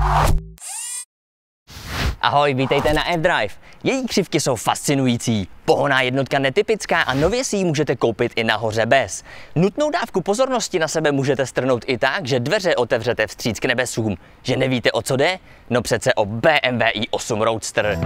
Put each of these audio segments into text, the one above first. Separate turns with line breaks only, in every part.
Ahoj, vítejte na F-Drive. Její křivky jsou fascinující, pohonná jednotka netypická a nově si ji můžete koupit i nahoře bez. Nutnou dávku pozornosti na sebe můžete strhnout i tak, že dveře otevřete vstříc k nebesům. Že nevíte, o co jde? No přece o BMW i8 Roadster.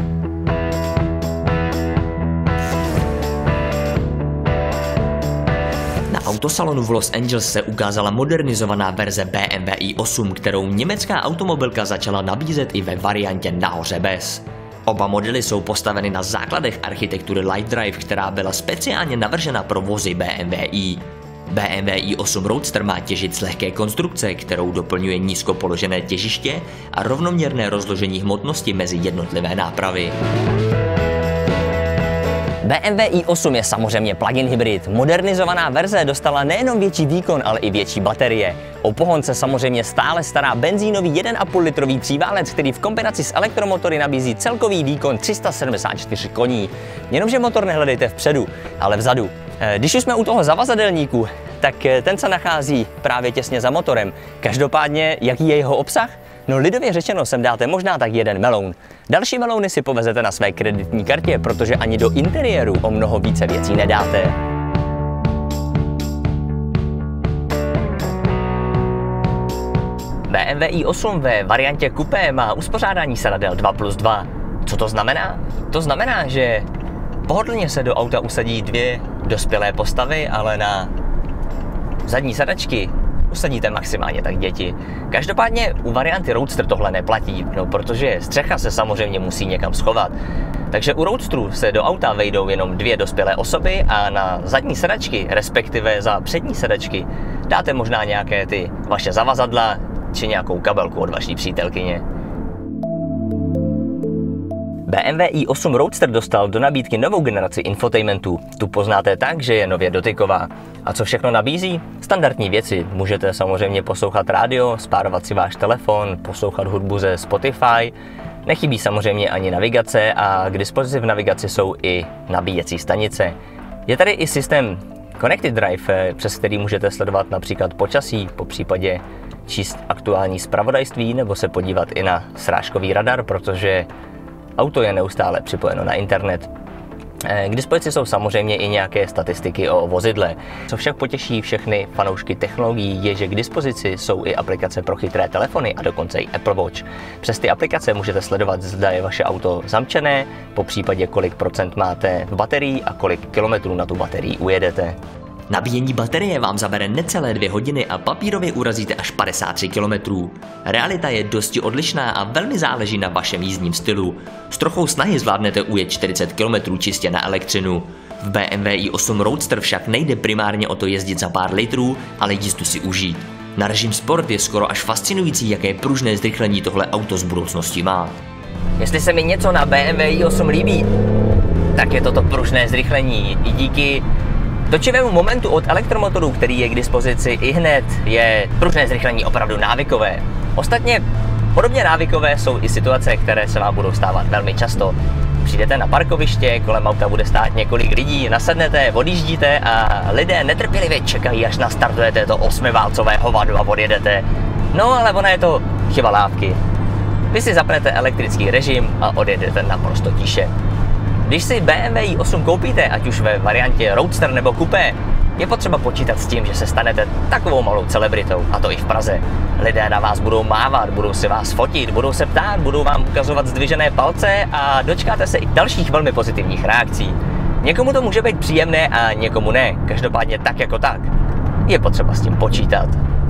Na autosalonu v Los Angeles se ukázala modernizovaná verze BMW i8, kterou německá automobilka začala nabízet i ve variantě nahoře bez. Oba modely jsou postaveny na základech architektury LightDrive, která byla speciálně navržena pro vozy BMW i. BMW i8 Roadster má těžit z lehké konstrukce, kterou doplňuje nízko položené těžiště a rovnoměrné rozložení hmotnosti mezi jednotlivé nápravy. BMW i8 je samozřejmě plug-in hybrid. Modernizovaná verze dostala nejenom větší výkon, ale i větší baterie. O pohon se samozřejmě stále stará benzínový 1,5 litrový tříválec, který v kombinaci s elektromotory nabízí celkový výkon 374 koní. Jenomže motor nehledejte vpředu, ale vzadu. Když už jsme u toho zavazadelníku, tak ten se nachází právě těsně za motorem. Každopádně, jaký je jeho obsah? No lidově řečeno sem dáte možná tak jeden meloun. Další melouny si povezete na své kreditní kartě, protože ani do interiéru o mnoho více věcí nedáte. BMW i8 ve variantě coupé má uspořádání sedadel 2+2. Co to znamená? To znamená, že pohodlně se do auta usadí dvě dospělé postavy, ale na zadní sedačky usadíte maximálně tak děti. Každopádně u varianty Roadster tohle neplatí, protože střecha se samozřejmě musí někam schovat. Takže u Roadsteru se do auta vejdou jenom dvě dospělé osoby a na zadní sedačky, respektive za přední sedačky, dáte možná nějaké ty vaše zavazadla či nějakou kabelku od vaší přítelkyně. BMW i8 Roadster dostal do nabídky novou generaci infotainmentu. Tu poznáte tak, že je nově dotyková. A co všechno nabízí? Standardní věci. Můžete samozřejmě poslouchat rádio, spárovat si váš telefon, poslouchat hudbu ze Spotify. Nechybí samozřejmě ani navigace a k dispozici v navigaci jsou i nabíjecí stanice. Je tady i systém Connected Drive, přes který můžete sledovat například počasí, popřípadě číst aktuální zpravodajství nebo se podívat i na srážkový radar, protože auto je neustále připojeno na internet. K dispozici jsou samozřejmě i nějaké statistiky o vozidle. Co však potěší všechny fanoušky technologií je, že k dispozici jsou i aplikace pro chytré telefony a dokonce i Apple Watch. Přes ty aplikace můžete sledovat, zda je vaše auto zamčené, popřípadě kolik procent máte v baterii a kolik kilometrů na tu baterii ujedete. Nabíjení baterie vám zabere necelé 2 hodiny a papírově urazíte až 53 km. Realita je dosti odlišná a velmi záleží na vašem jízdním stylu. S trochou snahy zvládnete ujet 40 km čistě na elektřinu. V BMW i8 Roadster však nejde primárně o to jezdit za pár litrů, ale jízdu si užít. Na režim Sport je skoro až fascinující, jaké pružné zrychlení tohle auto z budoucnosti má. Jestli se mi něco na BMW i8 líbí, tak je toto pružné zrychlení. I díky točivému momentu od elektromotoru, který je k dispozici ihned, je pružné zrychlení opravdu návykové. Ostatně podobně návykové jsou i situace, které se vám budou stávat velmi často. Přijdete na parkoviště, kolem auta bude stát několik lidí, nasednete, odjíždíte a lidé netrpělivě čekají, až nastartujete to 8válcové hovado a odjedete. No ale ona je to chyba lávky. Vy si zapnete elektrický režim a odjedete naprosto tiše. Když si BMW i8 koupíte, ať už ve variantě Roadster nebo Coupé, je potřeba počítat s tím, že se stanete takovou malou celebritou, a to i v Praze. Lidé na vás budou mávat, budou si vás fotit, budou se ptát, budou vám ukazovat zdvižené palce a dočkáte se i dalších velmi pozitivních reakcí. Někomu to může být příjemné a někomu ne, každopádně tak jako tak. Je potřeba s tím počítat.